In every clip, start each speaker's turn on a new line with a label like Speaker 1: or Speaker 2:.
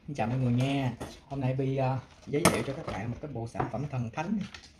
Speaker 1: Xin chào mọi người nha. Hôm nay Bi giới thiệu cho các bạn một cái bộ sản phẩm thần thánh.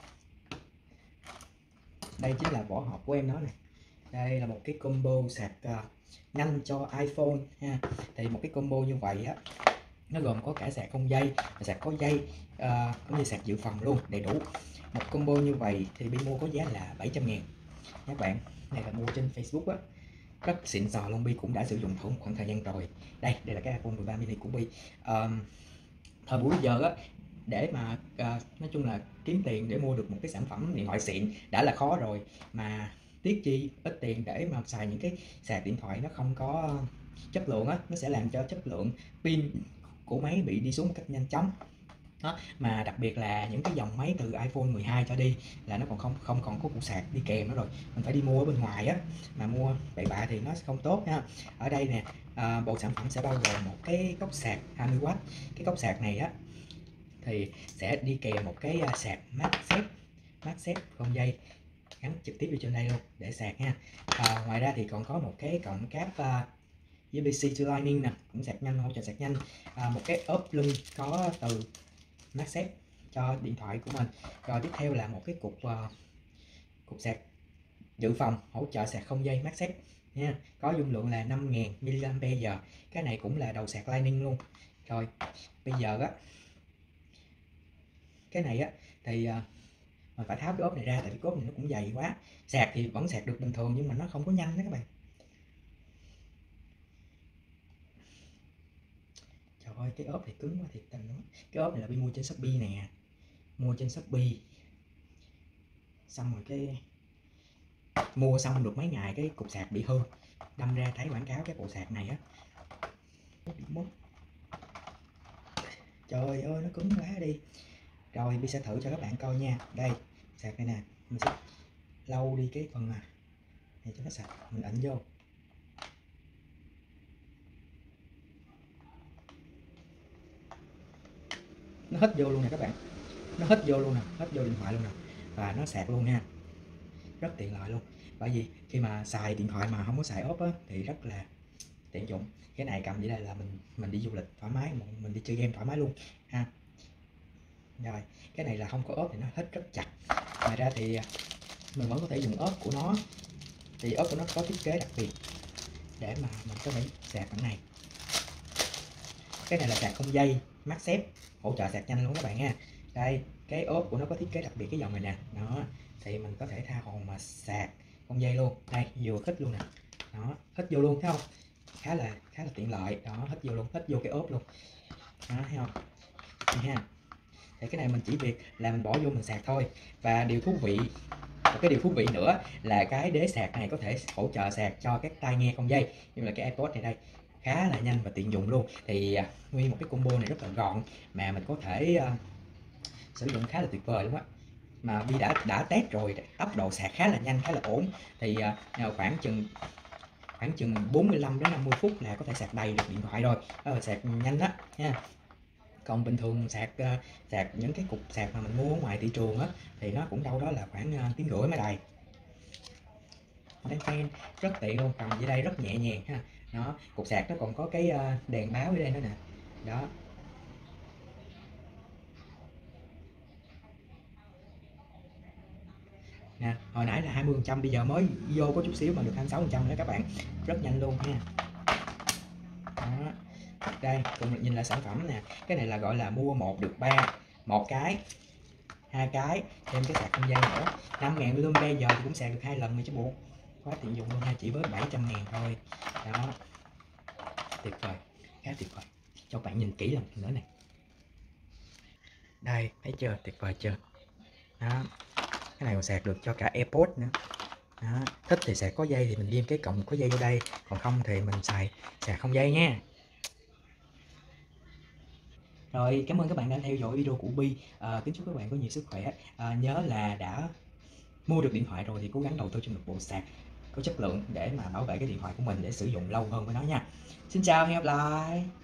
Speaker 1: Đây chính là vỏ hộp của em nó này. Đây là một cái combo sạc nhanh cho iPhone ha. Thì một cái combo như vậy á, nó gồm có cả sạc không dây, sạc có dây, cũng như sạc dự phòng luôn, đầy đủ. Một combo như vậy thì Bi mua có giá là 700.000 các bạn. Này là mua trên Facebook á, rất xịn sò luôn. Bi cũng đã sử dụng thử một khoảng thời gian rồi. Đây là cái iPhone 13 mini của Bi. Thời buổi giờ á, để mà nói chung là kiếm tiền để mua được một cái sản phẩm điện thoại xịn đã là khó rồi, mà tiếc chi ít tiền để mà xài những cái sạc điện thoại nó không có chất lượng á, nó sẽ làm cho chất lượng pin của máy bị đi xuống một cách nhanh chóng đó. Mà đặc biệt là những cái dòng máy từ iPhone 12 cho đi là nó còn không còn có cục sạc đi kèm nữa rồi, mình phải đi mua ở bên ngoài á, mà mua bậy bạ thì nó sẽ không tốt nha. Ở đây nè, bộ sản phẩm sẽ bao gồm một cái cốc sạc 20W. Cái cốc sạc này á thì sẽ đi kèm một cái sạc MagSafe không dây gắn trực tiếp vô trên đây luôn để sạc nha. Ngoài ra thì còn có một cái cổng cáp USB-C to Lightning nè, cũng sạc nhanh, hỗ trợ sạc nhanh. Một cái ốp lưng có từ MagSafe cho điện thoại của mình. Rồi tiếp theo là một cái cục sạc dự phòng hỗ trợ sạc không dây MagSafe nha, có dung lượng là 5000 mAh. Cái này cũng là đầu sạc Lightning luôn. Rồi bây giờ á, cái này á thì mình phải tháo cái ốp này ra, tại vì cái ốp này nó cũng dày quá. Sạc thì vẫn sạc được bình thường nhưng mà nó không có nhanh đó các bạn. Trời ơi, cái ốp thì cứng quá thiệt tình luôn. Cái ốp này là Bi mua trên Shopee nè, mua trên Shopee xong rồi cái mua xong được mấy ngày cái cục sạc bị hư, đâm ra thấy quảng cáo cái bộ sạc này á bị mất. Trời ơi, nó cứng quá đi. Rồi Bi sẽ thử cho các bạn coi nha. Đây sạc này nè, mình sẽ lau đi cái phần này cho nó sạch, mình ấn vô. Nó hít vô luôn nè các bạn, nó hít vô luôn nè, hít vô điện thoại luôn nè, và nó sạc luôn nha, rất tiện lợi luôn. Bởi vì khi mà xài điện thoại mà không có xài ốp á thì rất là tiện dụng. Cái này cầm vậy đây là mình đi du lịch thoải mái, mình đi chơi game thoải mái luôn ha. Rồi cái này là không có ốp thì nó hít rất chặt. Ngoài ra thì mình vẫn có thể dùng ốp của nó, thì ốp của nó có thiết kế đặc biệt để mà mình có thể sạc bằng này. Cái này là sạc không dây MagSafe, hỗ trợ sạc nhanh luôn các bạn nha. Đây cái ốp của nó có thiết kế đặc biệt cái dòng này nè, đó thì mình có thể tha hồ mà sạc không dây luôn. Đây vừa hít luôn nè, đó hít vô luôn thấy không, khá là tiện lợi đó, hít vô luôn, hít vô cái ốp luôn đó, thấy không nha. Thì cái này mình chỉ việc là mình bỏ vô mình sạc thôi. Và điều thú vị, một cái điều thú vị nữa là cái đế sạc này có thể hỗ trợ sạc cho các tai nghe không dây như là cái AirPods này đây, khá là nhanh và tiện dụng luôn. Thì nguyên một cái combo này rất là gọn mà mình có thể sử dụng khá là tuyệt vời luôn á. Mà Bi đã test rồi, tốc độ sạc khá là nhanh, khá là ổn. Thì khoảng chừng 45 đến 50 phút là có thể sạc đầy được điện thoại rồi. Đó là sạc nhanh đó nha. Còn bình thường sạc những cái cục sạc mà mình mua ở ngoài thị trường á thì nó cũng đâu đó là khoảng tiếng rưỡi mới đầy. Đáng khen, rất tiện luôn, cầm dưới đây rất nhẹ nhàng ha. Đó, cục sạc nó còn có cái đèn báo ở đây nữa nè. Đó. Nè, hồi nãy là 20%, bây giờ mới vô có chút xíu mà được 26% nữa các bạn. Rất nhanh luôn nha. Đó. Đây, cùng nhìn lại sản phẩm nè. Cái này là gọi là mua 1 được 3, một cái, 2 cái, thêm cái sạc không dây nữa. 5000 mAh giờ thì cũng sạc được 2 lần này chứ bộ. Quá tiện dụng luôn ha, chỉ với 700.000 thôi. Đó. Tuyệt vời, khá tuyệt vời. Cho bạn nhìn kỹ lần nữa này. Đây, thấy chưa, tuyệt vời chưa? Đó. Cái này còn sạc được cho cả AirPods nữa. Đó. Thích thì sạc có dây thì mình ghim cái cổng có dây vô đây, còn không thì mình xài sạc không dây nha. Rồi, cảm ơn các bạn đã theo dõi video của Bi. Kính chúc các bạn có nhiều sức khỏe. Nhớ là đã mua được điện thoại rồi thì cố gắng đầu tư cho một bộ sạc có chất lượng để mà bảo vệ cái điện thoại của mình để sử dụng lâu hơn với nó nha. Xin chào, hẹn gặp lại.